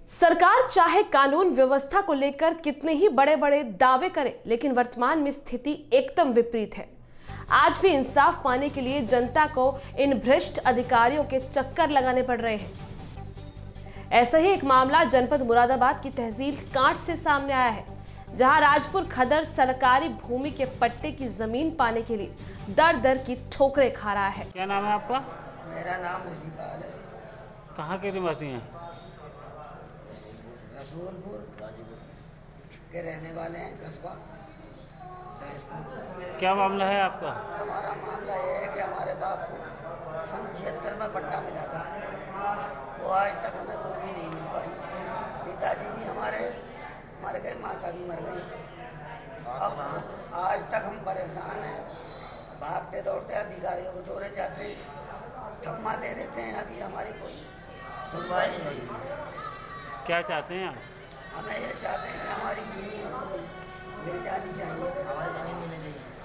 सरकार चाहे कानून व्यवस्था को लेकर कितने ही बड़े बड़े दावे करे, लेकिन वर्तमान में स्थिति एकदम विपरीत है। आज भी इंसाफ पाने के लिए जनता को इन भ्रष्ट अधिकारियों के चक्कर लगाने पड़ रहे हैं। ऐसा ही एक मामला जनपद मुरादाबाद की तहसील कांट से सामने आया है, जहां राजपुर खदर सरकारी भूमि के पट्टे की जमीन पाने के लिए दर दर की ठोकरें खा रहा है। क्या नाम है आपका? मेरा नाम मुसीपाल है। कहाँ के निवासी हैं? रसूलपुर के रहने वाले हैं, कस्बा सहसपुर। क्या मामला है आपका? हमारा मामला ये है कि हमारे बाप को सन 76 में पट्टा मिला था, वो आज तक हमें कोई भी नहीं मिल पाई। पिताजी भी हमारे मर गए, माता भी मर गई। अब आज तक हम परेशान हैं, भागते दौड़ते अधिकारियों को दौड़े जाते हैं, थम्मा दे देते हैं, अभी हमारी कोई सुनवाई नहीं है। क्या चाहते हैं आप? हमें ये चाहते हैं कि हमारी भूमि इनको मिल जानी चाहिए, हमारी ज़मीन मिलनी चाहिए।